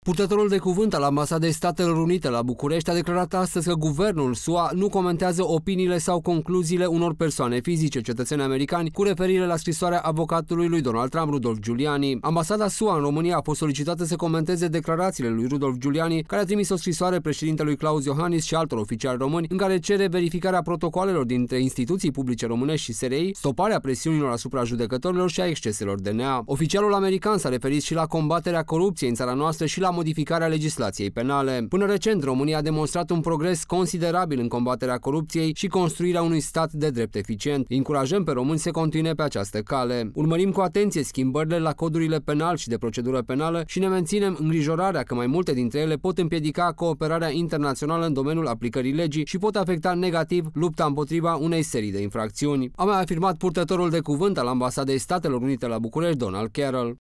Purtătorul de cuvânt al Ambasadei Statelor Unite la București a declarat astăzi că guvernul SUA nu comentează opiniile sau concluziile unor persoane fizice, cetățeni americani, cu referire la scrisoarea avocatului lui Donald Trump, Rudolph Giuliani. Ambasada SUA în România a fost solicitată să comenteze declarațiile lui Rudolph Giuliani, care a trimis o scrisoare președintelui Claus Iohannis și altor oficiali români, în care cere verificarea protocoalelor dintre instituții publice românești și SRI, stoparea presiunilor asupra judecătorilor și a exceselor DNA. Oficialul american s-a referit și la combaterea corupției în țara noastră și la modificarea legislației penale. Până recent, România a demonstrat un progres considerabil în combaterea corupției și construirea unui stat de drept eficient. Încurajăm pe români să continue pe această cale. Urmărim cu atenție schimbările la codurile penal și de procedură penală și ne menținem îngrijorarea că mai multe dintre ele pot împiedica cooperarea internațională în domeniul aplicării legii și pot afecta negativ lupta împotriva unei serii de infracțiuni. A mai afirmat purtătorul de cuvânt al Ambasadei Statelor Unite la București, Donald Carroll.